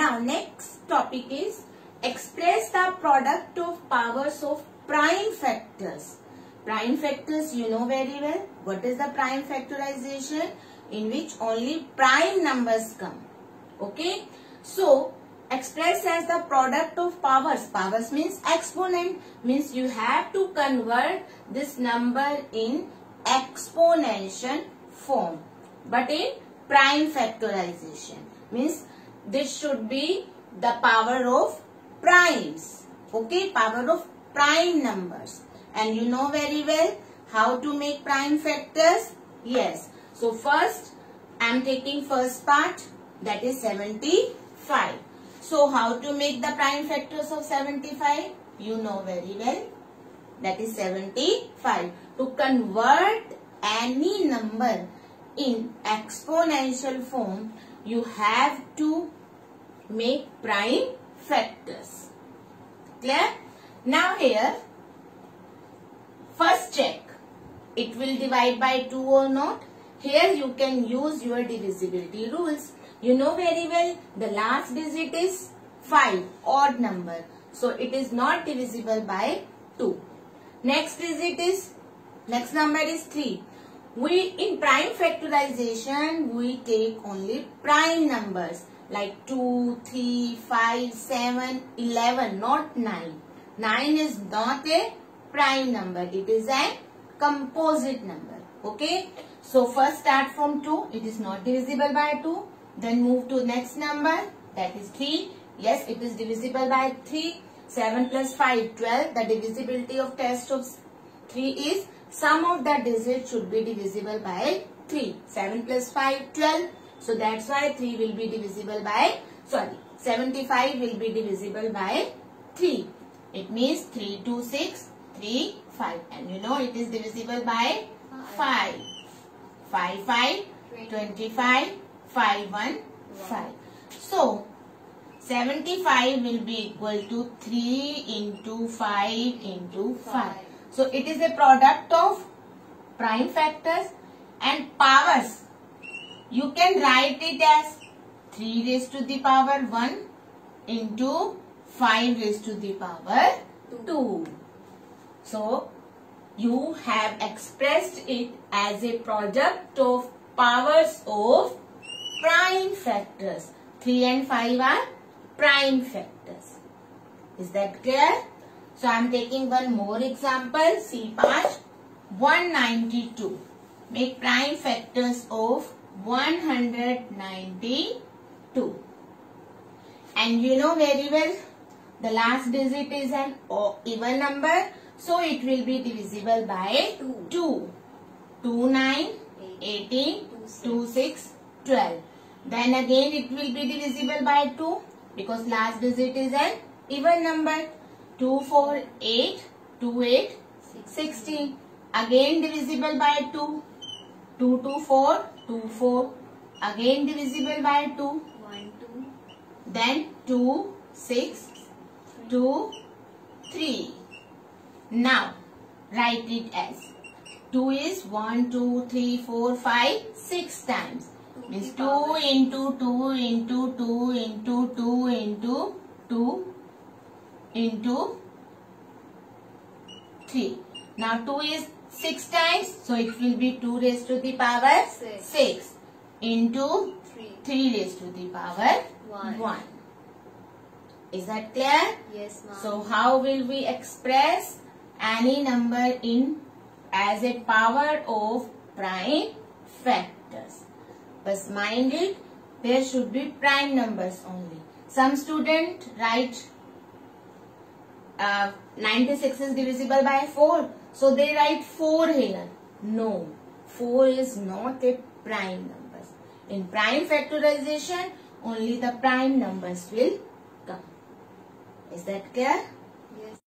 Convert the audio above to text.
Now next topic is express the product of powers of prime factors. Prime factors you know very well. What is the prime factorization? In which only prime numbers come. Okay. So expressed as the product of powers. Powers means exponent. Means you have to convert this number in exponential form. But in prime factorization. Means this should be the power of primes. Okay. Power of prime numbers. And you know very well how to make prime factors. Yes. So first I am taking first part, that is 75. So how to make the prime factors of 75? You know very well. That is 75. To convert any number in exponential form, you have to make prime factors. Clear? Now here, first check. It will divide by 2 or not. Here you can use your divisibility rules. You know very well the last digit is 5, odd number. So it is not divisible by 2. Next number is 3. In prime factorization, we take only prime numbers like 2, 3, 5, 7, 11, not 9. 9 is not a prime number. It is a composite number. Okay. So first start from 2. It is not divisible by 2. Then move to next number. That is 3. Yes, it is divisible by 3. 7 plus 5, 12. The divisibility of test of 3 is sum of the digits should be divisible by 3. 7 plus 5, 12. So that's why 3 will be divisible by, 75 will be divisible by 3. It means 3, 2, 6, 3, 5. And you know it is divisible by 5. 5, 5, 25, 5, 1, 5. So 75 will be equal to 3 into 5 into 5. So it is a product of prime factors and powers. You can write it as 3 raised to the power 1 into 5 raised to the power 2. So you have expressed it as a product of powers of prime factors. 3 and 5 are prime factors. Is that clear? So I am taking one more example. See part 192. Make prime factors of 192. And you know very well the last digit is an even number. So it will be divisible by 2. 2, 9, 18, 2, 6, 12. Then again it will be divisible by 2 because last digit is an even number. 2, 4, 8, 2, 8, 16. Again divisible by 2. 2, 2, 4, 2, 4. Again divisible by 2. 1, 2. Then 2, 6, 2, 3. Now write it as 2 is 1, 2, 3, 4, 5, 6 times. Means 2 into 2 into 2 into 2 into 2 into 3. Now 2 is 6 times. So it will be 2 raised to the power 6 into 3 raised to the power 1. Is that clear? Yes, ma'am. So how will we express any number in as a power of prime factors? But mind it, there should be prime numbers only. Some student write 96 is divisible by 4. So they write 4 here. No, 4 is not a prime numbers. In prime factorization, only the prime numbers will come. Is that clear?